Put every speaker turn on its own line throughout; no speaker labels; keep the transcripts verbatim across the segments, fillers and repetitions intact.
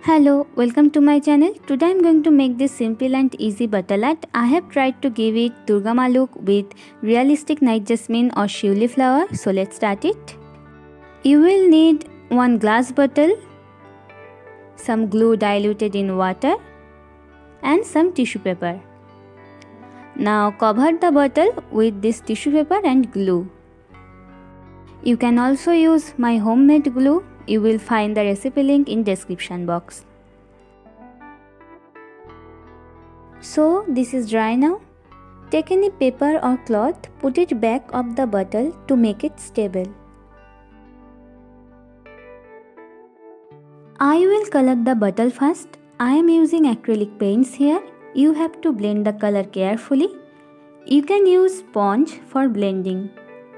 Hello, welcome to my channel. Today I am going to make this simple and easy bottle art. I have tried to give it Durga Ma look with realistic night jasmine or Shivli flower. So let's start it. You will need one glass bottle, some glue diluted in water and some tissue paper. Now cover the bottle with this tissue paper and glue. You can also use my homemade glue. You will find the recipe link in description box. So this is dry now. Take any paper or cloth, put it back of the bottle to make it stable. I will color the bottle first. I am using acrylic paints here. You have to blend the color carefully. You can use sponge for blending.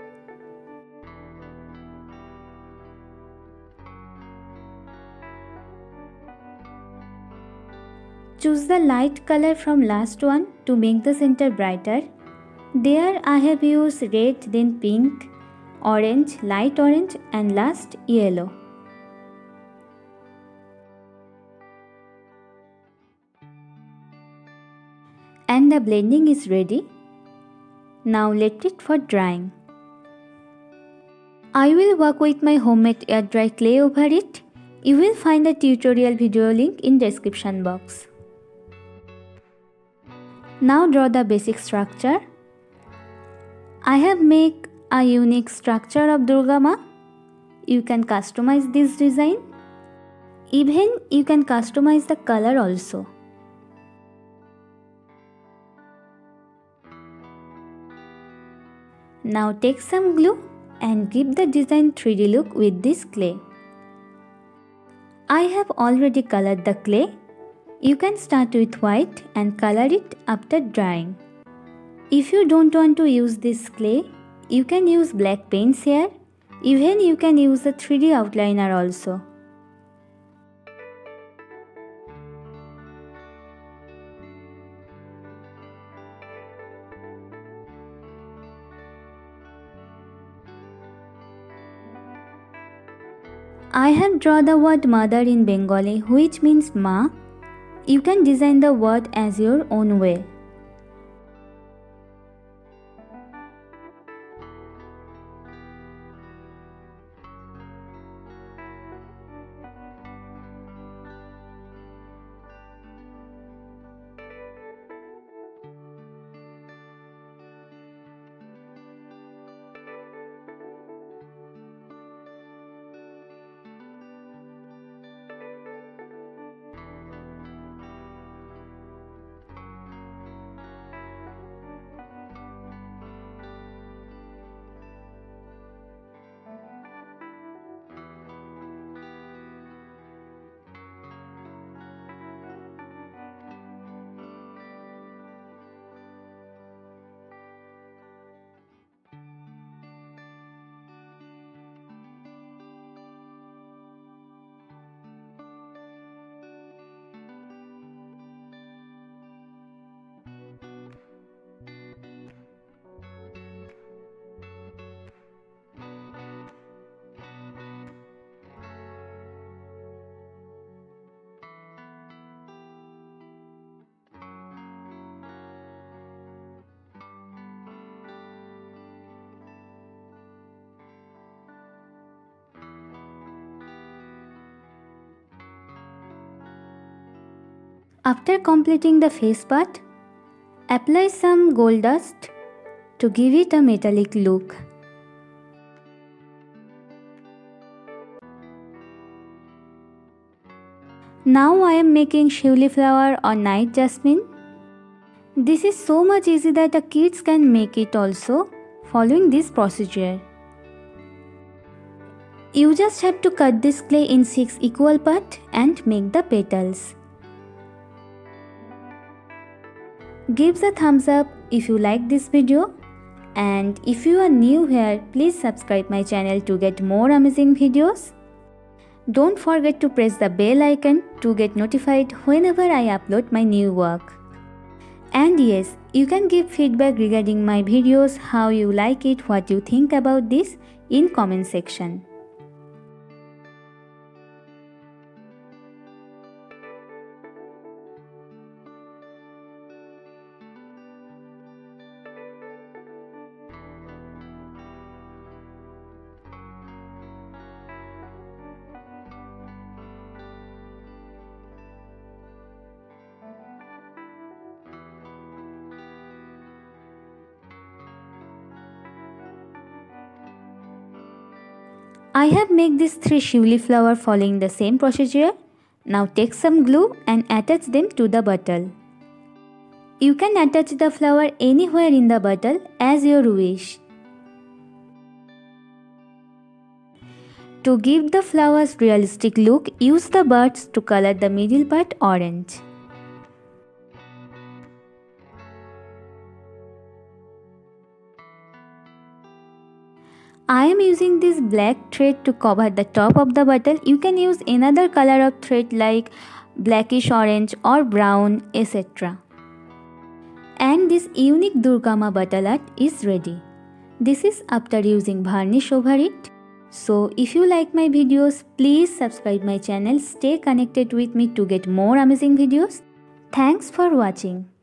Choose the light color from last one to make the center brighter. There I have used red, then pink, orange, light orange and last yellow. And the blending is ready. Now let it for drying. I will work with my homemade air dry clay over it. You will find the tutorial video link in description box. Now draw the basic structure. I have made a unique structure of Durga Ma. You can customize this design. Even you can customize the color also. Now take some glue and give the design three D look with this clay. I have already colored the clay. You can start with white and color it after drying. If you don't want to use this clay, you can use black paints here. Even you can use the three D outliner also. I have drawn the word mother in Bengali, which means Ma. You can design the word as your own way. After completing the face part, apply some gold dust to give it a metallic look. Now I am making Shivli flower or night jasmine. This is so much easy that the kids can make it also following this procedure. You just have to cut this clay in six equal parts and make the petals. Give a thumbs up if you like this video, and if you are new here, please subscribe my channel to get more amazing videos. Don't forget to press the bell icon to get notified whenever I upload my new work. And yes, you can give feedback regarding my videos, how you like it, what you think about this in comment section. I have made these three Shiuli flower following the same procedure. Now take some glue and attach them to the bottle. You can attach the flower anywhere in the bottle as your wish. To give the flowers realistic look, use the buds to color the middle part orange. I am using this black thread to cover the top of the bottle. You can use another color of thread like blackish orange or brown, et cetera. And this unique Durga Ma bottle art is ready. This is after using varnish over it. So if you like my videos, please subscribe my channel. Stay connected with me to get more amazing videos. Thanks for watching.